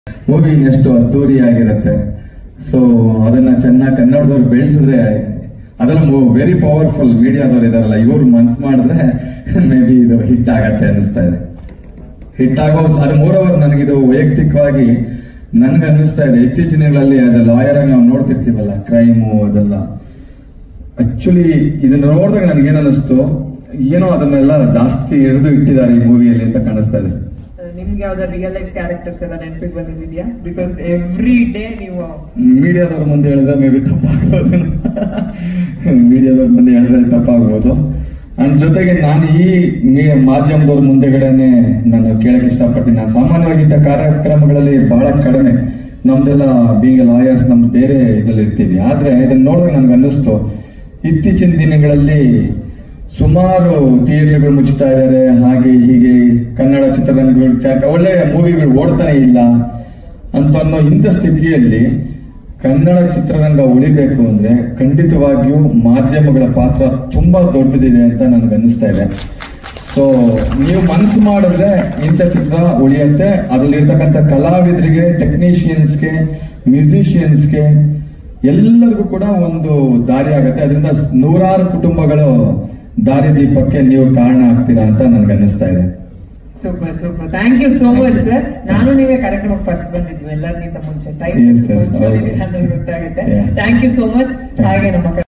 Movie ಎಷ್ಟು ಅದ್ದೂರಿ ಆಗಿರುತ್ತೆ. ಸೊ ಅದನ್ನ ಚೆನ್ನಾಗಿ ಕನ್ನಡದವ್ರು ಬೆಳೆಸಿದ್ರೆ ಅದೆಲ್ಲ ವೆರಿ ಪವರ್ಫುಲ್. ಮೀಡಿಯಾದವ್ರು ಇದಾರಲ್ಲ, ಇವ್ರು ಮನ್ಸು ಮಾಡಿದ್ರೆ ಮೇ ಬಿ ಇದು ಹಿಟ್ ಆಗತ್ತೆ ಅನಿಸ್ತಾ ಇದೆ. ಹಿಟ್ ಆಗೋ ಅದು ಮೋರವರ್ ನನಗಿದು ವೈಯಕ್ತಿಕವಾಗಿ ನನ್ಗೆ ಅನ್ನಿಸ್ತಾ ಇದೆ. ಇತ್ತೀಚಿನ ದಿನಗಳಲ್ಲಿ ಆಸ್ ಅ ಲಾಯರ್ ಆಗಿ ನಾವು ನೋಡ್ತಿರ್ತೀವಲ್ಲ ಕ್ರೈಮು ಅದೆಲ್ಲ, ಆಕ್ಚುಲಿ ಇದನ್ನ ನೋಡಿದಾಗ ನನಗೇನು ಅನ್ನಿಸ್ತು, ಏನೋ ಅದನ್ನೆಲ್ಲ ಜಾಸ್ತಿ ಹಿಡಿದು ಇಟ್ಟಿದ್ದಾರೆ ಈ ಮೂವಿಯಲ್ಲಿ ಅಂತ ಕಾಣಿಸ್ತಾ ಇದೆ. ನಿಮ್ಗೆ ಯಾವ್ದಾದ್ರು ರಿಯಲ್ ಲೈಫ್ ಕ್ಯಾರೆಕ್ಟರ್ಸ್ ಎಲ್ಲ ನೆನಪಿಗೆ ಬಂದಿದ್ಯಾ? ಬಿಕಾಸ್ ಎವ್ರಿ ಡೇ ನೀವು ಮೀಡಿಯಾದವ್ರ ಮುಂದೆ ಹೇಳಿದ್ರೆ ಮೇ ಬಿ ತಪ್ಪಾಗ್ಬೋದು. ಮೀಡಿಯಾದವ್ರ ಮುಂದೆ ಹೇಳಿದ್ರೆ ತಪ್ಪಾಗ್ಬೋದು. ಅಂಡ್ ಜೊತೆಗೆ ನಾನು ಈ ಮಾಧ್ಯಮದವ್ರ ಮುಂದೆಗಡೆನೆ ನಾನು ಕೇಳಕ್ ಇಷ್ಟಪಡ್ತೀನಿ. ನಾನು ಸಾಮಾನ್ಯವಾಗಿ ಇಂಥ ಕಾರ್ಯಕ್ರಮಗಳಲ್ಲಿ ಬಹಳ ಕಡಿಮೆ, ನಮ್ದೆಲ್ಲ ಬೀಂಗ್ ಲಾಯರ್ಸ್ ನಮ್ದು ಬೇರೆ ಇದ್ರಲ್ಲಿ ಇರ್ತೀವಿ. ಆದ್ರೆ ಇದನ್ನ ನೋಡಿದ್ರೆ ನನ್ಗೆ ಅನ್ನಿಸ್ತು, ಇತ್ತೀಚಿನ ದಿನಗಳಲ್ಲಿ ಸುಮಾರು ಥಿಯೇಟರ್ಗಳು ಮುಚ್ಚುತ್ತಾ ಇದ್ದಾರೆ, ಹಾಗೆ ಹೀಗೆ ಕನ್ನಡ ಚಿತ್ರರಂಗಗಳು ಒಳ್ಳೆಯ ಮೂವಿಗಳು ಓಡ್ತಾನೆ ಇಲ್ಲ ಅಂತ ಅನ್ನೋ ಇಂಥ ಸ್ಥಿತಿಯಲ್ಲಿ ಕನ್ನಡ ಚಿತ್ರರಂಗ ಉಳಿಬೇಕು ಅಂದ್ರೆ ಖಂಡಿತವಾಗಿಯೂ ಮಾಧ್ಯಮಗಳ ಪಾತ್ರ ತುಂಬಾ ದೊಡ್ಡದಿದೆ ಅಂತ ನನಗೆ ಅನ್ನಿಸ್ತಾ ಇದೆ. ಸೊ ನೀವು ಮನಸ್ಸು ಮಾಡಿದ್ರೆ ಇಂಥ ಚಿತ್ರ ಉಳಿಯುತ್ತೆ. ಅದರಲ್ಲಿರ್ತಕ್ಕಂಥ ಕಲಾವಿದರಿಗೆ, ಟೆಕ್ನಿಷಿಯನ್ಸ್ಗೆ, ಮ್ಯೂಸಿಷಿಯನ್ಸ್ಗೆ ಎಲ್ಲರಿಗೂ ಕೂಡ ಒಂದು ದಾರಿ ಆಗುತ್ತೆ. ಅದರಿಂದ ನೂರಾರು ಕುಟುಂಬಗಳು ದಾರಿದೀಪಕ್ಕೆ ನೀವು ಕಾರಣ ಆಗ್ತೀರಾ ಅಂತ ನನ್ಗೆ ಅನ್ನಿಸ್ತಾ ಇದೆ. Super super, thank you so much sir. ನಾನು ನೀವೇ ಕಾರ್ಯಕ್ರಮಕ್ಕೆ ಫಸ್ಟ್ ಬಂದಿದ್ವಿ ಎಲ್ಲರಿಗಿಂತ ಮುಂಚೆ. ಟೈಮ್ ಗೊತ್ತಾಗುತ್ತೆ. Thank you so much. ಹಾಗೆ ನಮ್ಮ